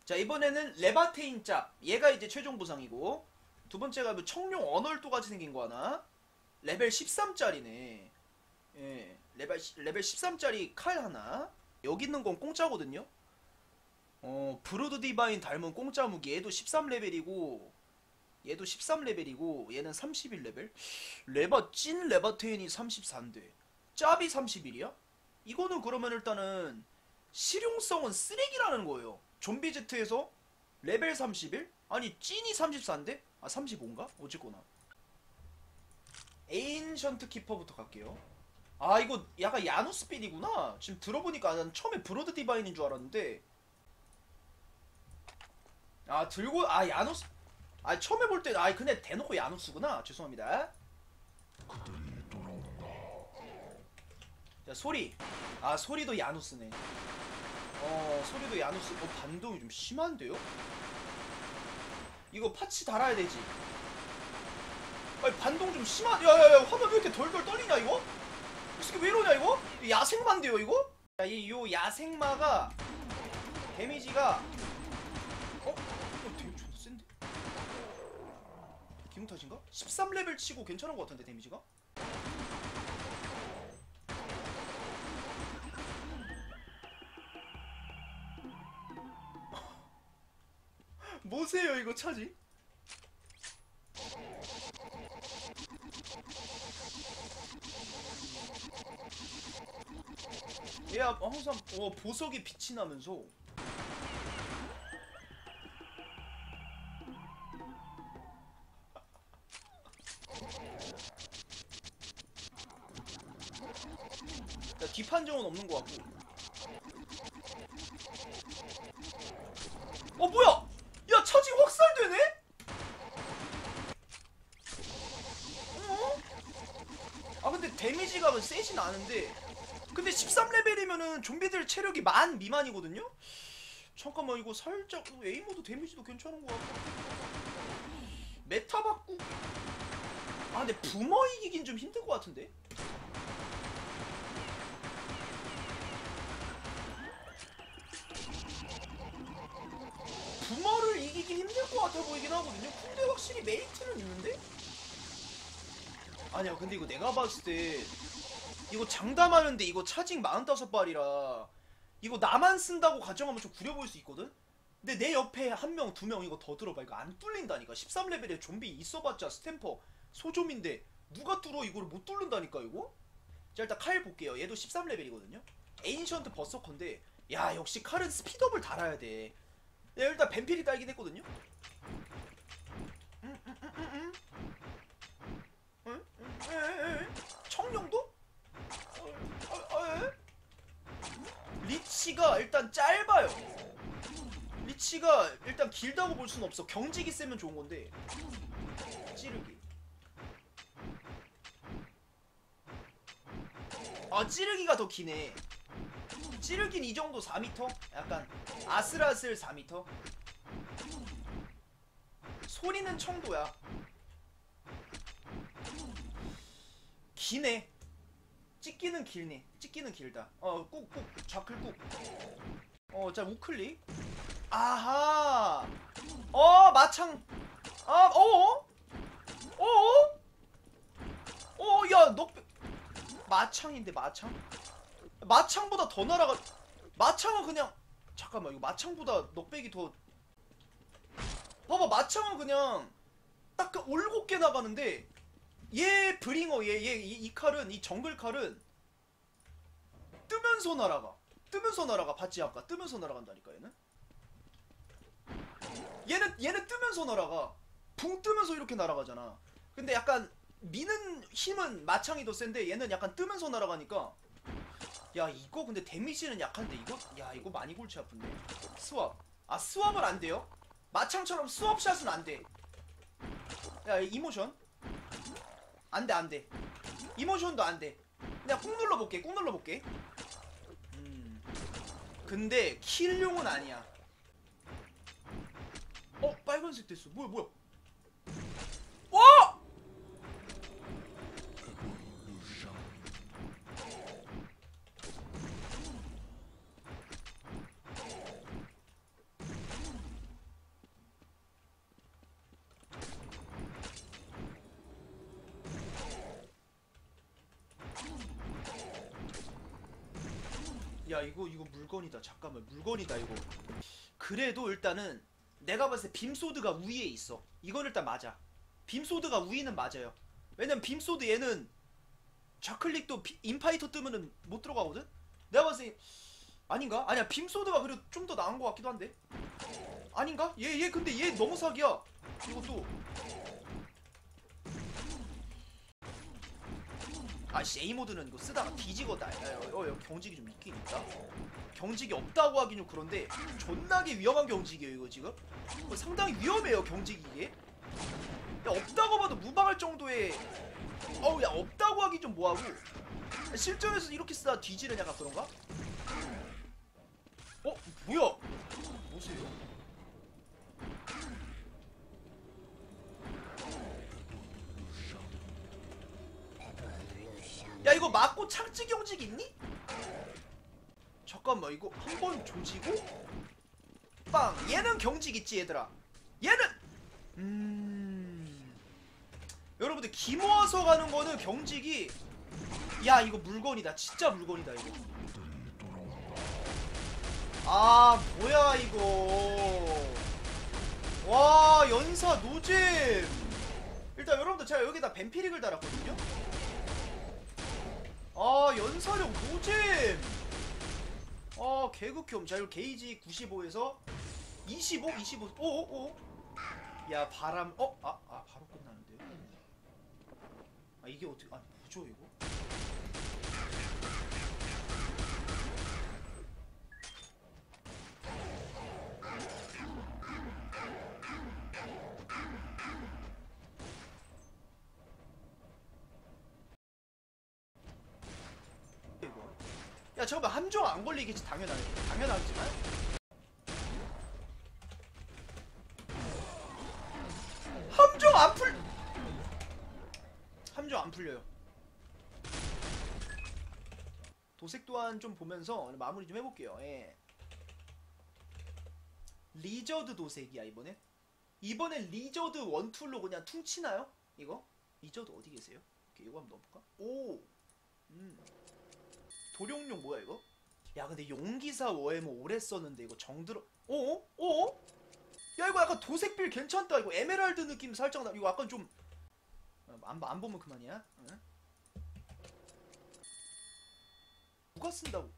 자, 이번에는 레바테인 짭. 얘가 이제 최종 부상이고, 두 번째가 뭐 청룡 언얼도 같이 생긴 거 하나. 레벨 13짜리네. 예, 레벨 13짜리 칼 하나. 여기 있는 건 공짜거든요. 브로드 디바인 닮은 공짜 무기. 얘도 13레벨이고, 얘도 13레벨이고, 얘는 31레벨. 찐 레바테인이 34인데, 짭이 31이야? 이거는 그러면 일단은, 실용성은 쓰레기라는 거예요. 좀비 제트에서 레벨 31? 아니 찐이 34인데? 아 35인가? 어쨌거나 에인션트 키퍼부터 갈게요. 아 이거 약간 야누스필이구나. 지금 들어보니까 난 처음에 브로드 디바인인 줄 알았는데 아 들고 아 야누스 아 처음에 볼 때 아 근데 대놓고 야누스구나. 죄송합니다. 자 소리 아 소리도 야누스네. 소리도 야누스. 반동이 좀 심한데요? 이거 파츠 달아야 되지. 아니 반동 좀 심한. 야야야 화면 왜 이렇게 덜덜 떨리냐 이거? 이 새끼 왜 이러냐 이거? 야생마인데요 이거? 야, 요 야생마가 데미지가 이거 되게 존나 센데? 기분 탓인가? 13레벨 치고 괜찮은 것 같은데 데미지가? 뭐세요 이거 차지? 얘야 항상 보석이 빛이 나면서 야, 뒷판정은 없는 것 같고. 뭐야? 야 차지 확살되네? 아 근데 데미지가 세진 않은데 근데 13레벨이면은 좀비들 체력이 만 미만이거든요? 잠깐만 이거 살짝 에이모드 데미지도 괜찮은 것 같고 메타 바꾸고 아 근데 붐어 이기긴 좀 힘들 것 같은데? 붐어를 이기긴 힘들 것 같아 보이긴 하거든요? 근데 확실히 메리트는 있는데? 아니야 근데 이거 내가 봤을 때 이거 장담하는데 이거 차징 45발이라 이거 나만 쓴다고 가정하면 좀 구려 보일 수 있거든? 근데 내 옆에 한 명, 두 명 이거 더 들어봐. 이거 안 뚫린다니까. 13레벨에 좀비 있어봤자 스탬퍼 소좀인데 누가 뚫어 이거를 못 뚫는다니까 이거? 자 일단 칼 볼게요. 얘도 13레벨이거든요? 에인션트 버서커인데 야 역시 칼은 스피드업을 달아야 돼. 야, 일단 뱀필이 딸긴 했거든요? 청룡도? 리치가 일단 짧아요. 리치가 일단 길다고 볼 수는 없어. 경직이 세면 좋은 건데. 찌르기. 아 찌르기가 더 기네. 찌르기는 이 정도 4m? 약간 아슬아슬 4m? 소리는 청도야. 기네. 찍기는 길네. 찍기는 길다. 꾹꾹 좌클 꾹. 자 우클릭. 아하. 마창. 야 너 마창인데 마창? 마창보다 더 날아가. 마창은 그냥 잠깐만 이거 마창보다 넉백이 더. 봐봐 마창은 그냥 딱 그 올곧게 나가는데 얘 브링어 이 칼은 이 정글 칼은 뜨면서 날아가. 뜨면서 날아가. 봤지 아까 뜨면서 날아간다니까 얘는 뜨면서 날아가. 붕 뜨면서 이렇게 날아가잖아. 근데 약간 미는 힘은 마창이 더 센데 얘는 약간 뜨면서 날아가니까 야 이거 근데 데미지는 약한데 이거 야 이거 많이 골치 아픈데. 스왑. 스왑은 안 돼요. 마창처럼 스왑샷은 안 돼. 야 이모션 안돼 이모션도 안돼. 그냥 꾹 눌러볼게. 근데 킬용은 아니야. 빨간색 됐어. 뭐야 와! 야 이거 물건이다. 잠깐만 물건이다 이거. 그래도 일단은 내가 봤을 때 빔소드가 우위에 있어. 이건 일단 맞아. 빔소드가 우위는 맞아요. 왜냐면 빔소드 얘는 좌클릭도 인파이터 뜨면은 못 들어가거든? 내가 봤을 때 아닌가? 아니야 빔소드가 그래도 좀 더 나은 것 같기도 한데 아닌가? 얘 근데 얘 너무 사기야. 이것도 아씨 A모드는 이거 쓰다가 뒤지거다. 경직이 좀 있긴 있다. 경직이 없다고 하긴 좀 그런데 존나게 위험한 경직이에요 이거 지금. 상당히 위험해요 경직이 이게. 야 없다고 봐도 무방할 정도의 어우 야 없다고 하기 좀 뭐하고 실전에서 이렇게 쓰다 뒤지는 약간 그런가? 뭐야? 뭐세요? 야 이거 맞고 착지 경직 있니? 잠깐만 이거 한 번 조지고 빵 얘는 경직 있지 얘들아. 얘는 여러분들 기 모아서 가는 거는 경직이 야 이거 물건이다. 진짜 물건이다 이거. 아 뭐야 이거. 와 연사 노잼. 일단 여러분들 제가 여기다 뱀피릭을 달았거든요. 아 연사력 노잼. 아 개극혐. 자 이거 게이지 95에서 25 오오오. 야 바람 바로 끝나는데요. 아 이게 어떻게 뭐죠 이거. 야 잠깐만 함정 안 걸리겠지. 당연하지만 함정 안 풀려요. 도색 또한 좀 보면서 마무리 좀 해볼게요. 예. 리저드 도색이야 이번엔 리저드 원툴로 그냥 퉁치나요? 이거? 리저드 어디 계세요? 오케이, 이거 한번 넣어볼까? 오! 도룡용 뭐야 이거? 야 근데 용기사 워해머 오래 썼는데 이거 정들어. 어어? 야 이거 약간 도색빌 괜찮다. 이거 에메랄드 느낌 살짝 나. 이거 약간 좀 안 보면 그만이야. 응? 누가 쓴다고?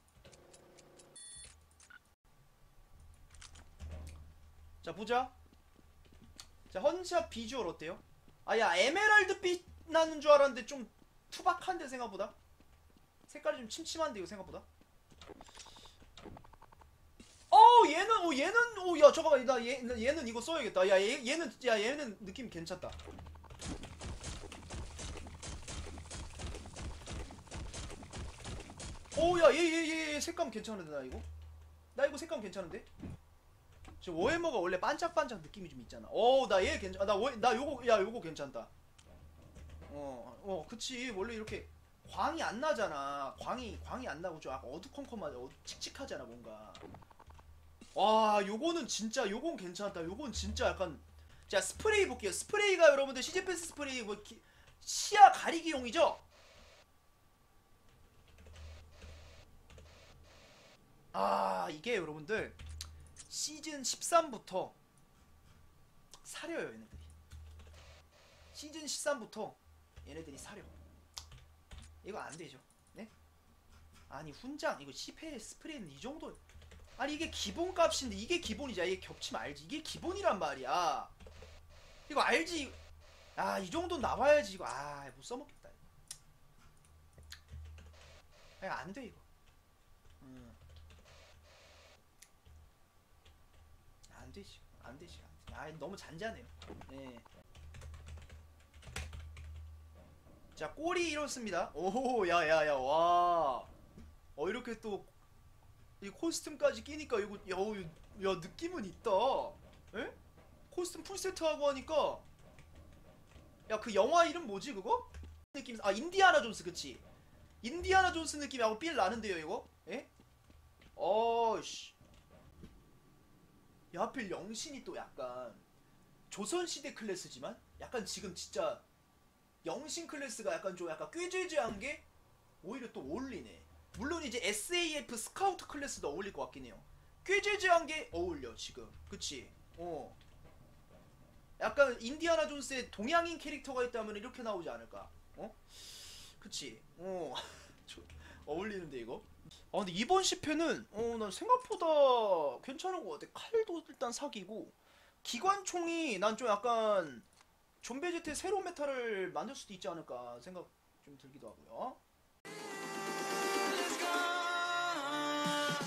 자 보자. 자 헌샵 비주얼 어때요? 아야 에메랄드빛 나는 줄 알았는데 좀 투박한데 생각보다. 색깔이 좀 침침한데 이거 생각보다. 얘는 야 잠깐만 얘는 이거 써야겠다. 야 얘는 느낌 괜찮다. 야 얘 색감 괜찮은데 나 이거 색감 괜찮은데? 저 워해머가 원래 반짝반짝 느낌이 좀 있잖아. 나 얘 괜찮. 나 요거 괜찮다. 그치 원래 이렇게 광이 안 나잖아. 광이 안 나고 좀 약간 어두컴컴하잖아. 칙칙하잖아 뭔가. 와 요거는 진짜 요건 괜찮다. 요건 진짜 약간. 자 스프레이 볼게요. 스프레이가 여러분들 시제패스 스프레이 뭐 시야 가리기용이죠? 이게 여러분들 시즌 13부터 사려요 얘네들이. 시즌 13부터 얘네들이 사려. 이거 안되죠. 네? 아니 훈장 이거 10회 스프레이는 이 정도. 아니 이게 기본값인데 이게 기본이자. 이게 겹치면 알지. 이게 기본이란 말이야. 이거 알지. 이 정도 나와야지 이거. 못 써먹겠다. 안돼 이거. 안되지. 너무 잔잔해요. 네. 자 꼴이 이렇습니다. 오 야야야 와. 이렇게 또 이 코스튬까지 끼니까 이거 야 느낌은 있다. 에? 코스튬 풀세트하고 하니까 야 그 영화 이름 뭐지 그거? 느낌. 인디아나 존스. 그치 인디아나 존스 느낌하고 삘 나는데요 이거? 에? 씨. 야 하필 영신이 또 약간 조선시대 클래스지만 약간 지금 진짜 영신 클래스가 약간 좀 약간 꾀죄죄한 게 오히려 또 어울리네. 물론 이제 SAF 스카우트 클래스도 어울릴 것 같긴 해요. 꾀죄죄한 게 어울려 지금. 그치? 약간 인디아나 존스의 동양인 캐릭터가 있다면 이렇게 나오지 않을까? 그치? 어울리는데 이거? 근데 이번 10회는 난 생각보다 괜찮은 것 같아. 칼도 일단 사기고 기관총이 난 좀 약간 좀비제트의 새로운 메타를 만들 수도 있지 않을까 생각 좀 들기도 하고요.